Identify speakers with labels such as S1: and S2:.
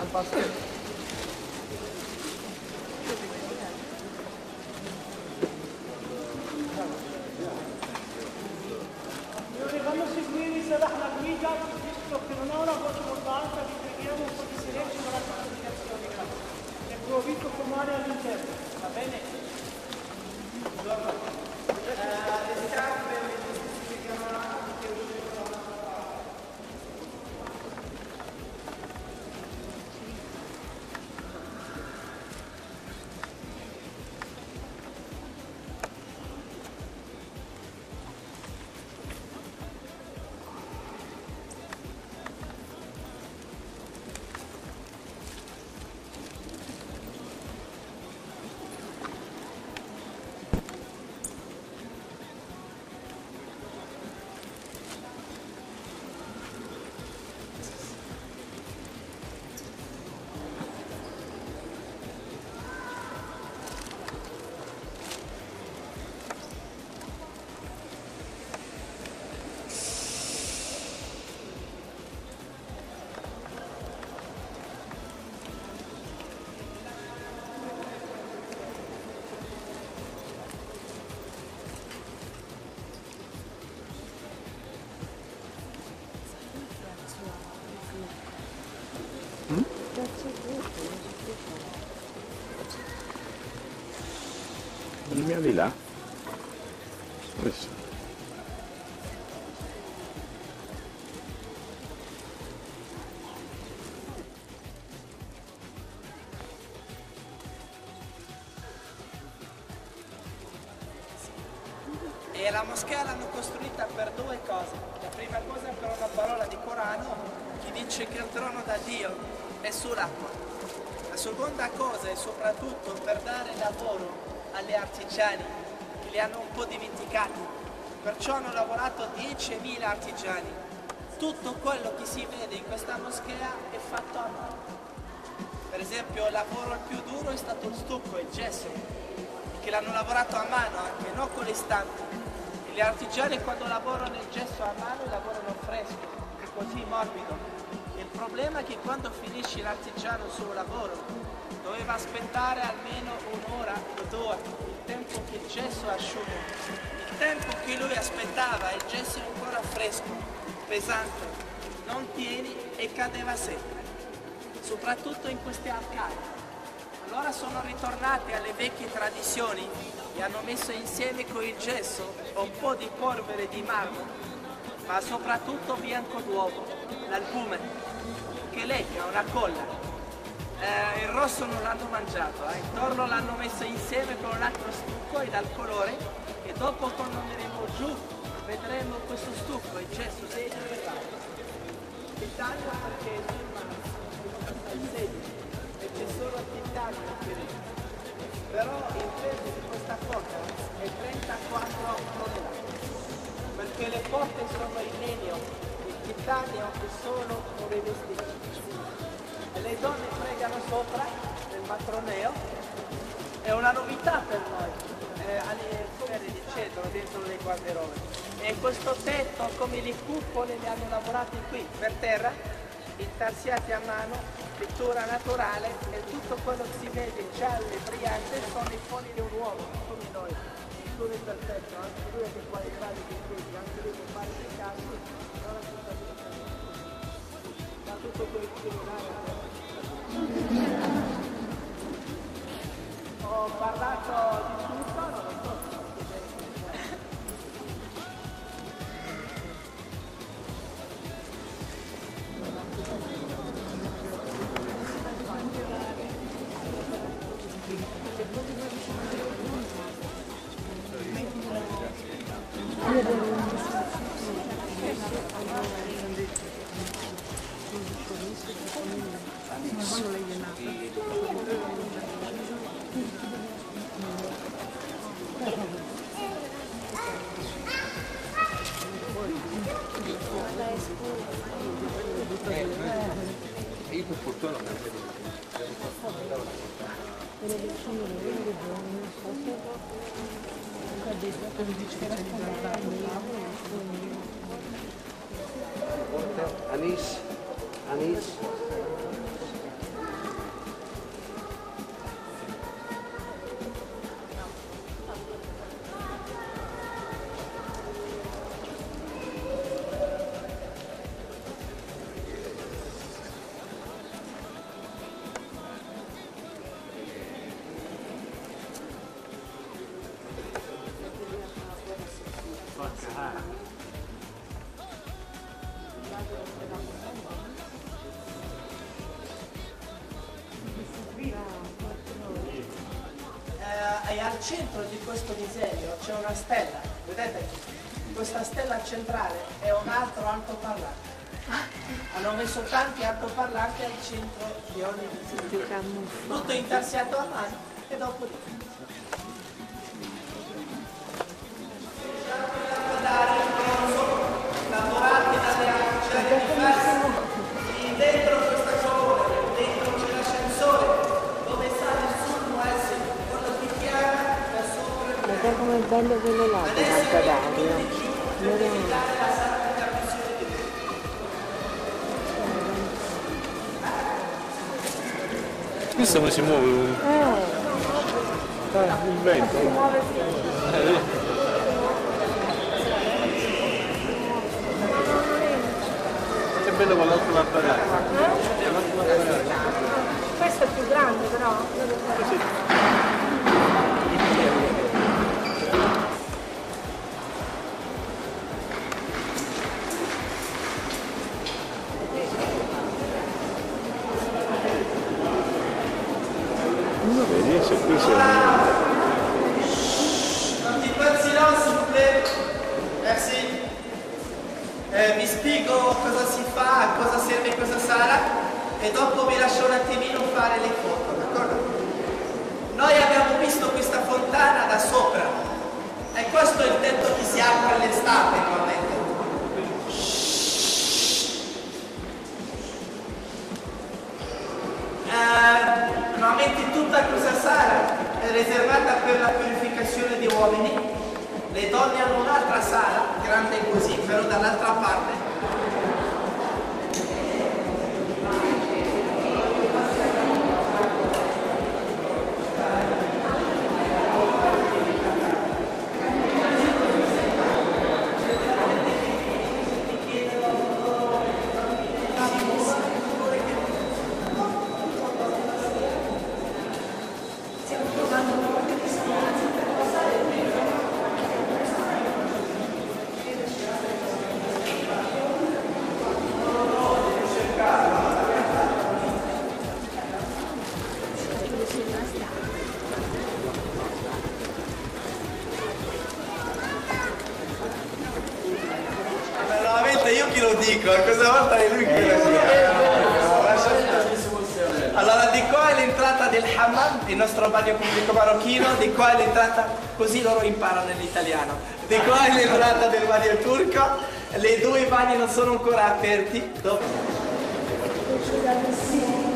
S1: Quando seguivi Salah la guida, visto che non ha una voce molto alta, vi preghiamo un po' di silenzio per la comunicazione. E provo a fumare all'interno, va bene? Le scarpe si chiameranno che
S2: Dimmi al di là. Adesso.
S3: E la moschea l'hanno costruita per due cose. La prima cosa è per una parola di Corano che dice che il trono da Dio è sull'acqua. La seconda cosa è soprattutto per dare lavoro alle artigiani che li hanno un po' dimenticati. Perciò hanno lavorato 10.000 artigiani. Tutto quello che si vede in questa moschea è fatto a mano. Per esempio il lavoro più duro è stato il stucco, il gesso, che l'hanno lavorato a mano anche, non con le stampe. E gli artigiani quando lavorano il gesso a mano lavorano fresco, è così morbido. E il problema è che quando finisce l'artigiano il suo lavoro doveva aspettare almeno un'ora o due, il tempo che il gesso asciuga. Il tempo che lui aspettava, il gesso è ancora fresco, pesante, non tieni e cadeva sempre, soprattutto in queste arcate. Allora sono ritornati alle vecchie tradizioni e hanno messo insieme con il gesso un po' di polvere di marmo, ma soprattutto bianco d'uovo, l'albume, che lega una colla. Il rosso non l'hanno mangiato, intorno l'hanno messo insieme con un altro stucco e dal colore, e dopo quando andremo giù vedremo questo stucco, il gesso segno e taglio. Il taglio perché è il segno e c'è solo il taglio che rende. Però il peso di questa porta è 34 tonnellate, perché le porte sono in legno, il titanio è solo un rivestimento. Le donne pregano sopra nel matroneo, è una novità per noi, alle fiere di cedro dentro le guarderobe. E questo tetto come le cupole le hanno lavorate qui per terra, intarsiati a mano, pittura naturale, e tutto quello che si vede giallo e brillante sono i foni di un uomo, come noi. Tutto è perfetto, anche lui che fa i gradi di tutti, anche lui che fa i casi, non è tutto quello che ho parlato di tutto, non lo so.
S4: Quando lei è nata.
S2: Io per fortuna non mi Anis.
S3: E al centro di questo disegno c'è una stella, vedete? Questa stella centrale è un altro altoparlante. Hanno messo tanti altoparlanti al centro di ogni disegno. Tutto intarsiato a mano e dopo lì. Lavorati dalle arciere di ferro. Dentro questa colonna, dentro c'è l'ascensore dove sale sul muessi, quello che chiama da sopra.
S4: Guarda com'è bello quello là, l'alta d'aria.
S2: Questo come si muove? Il vento.
S4: Si muove
S2: Che bello con l'altro lampadario.
S4: Questo è più grande però.
S2: Vedi, se qui c'è...
S3: Un petit peu de silence s'il vous plaît. Merci. Vi spiego cosa si fa, a cosa serve questa sala e dopo vi lascio un attimino fare le foto, d'accordo? Noi abbiamo visto questa fontana da sopra e questo è il tetto che si apre all'estate normalmente. Normalmente tutta questa sala è riservata per la purificazione di uomini. Le donne hanno un'altra sala, grande così, però dall'altra parte. Io chi lo dico, questa volta è lui che lo dice. Allora di qua è l'entrata del hammam, il nostro bagno pubblico marocchino, di qua è l'entrata, così loro imparano l'italiano. Di qua è l'entrata del bagno turco, le due bagni non sono ancora aperti.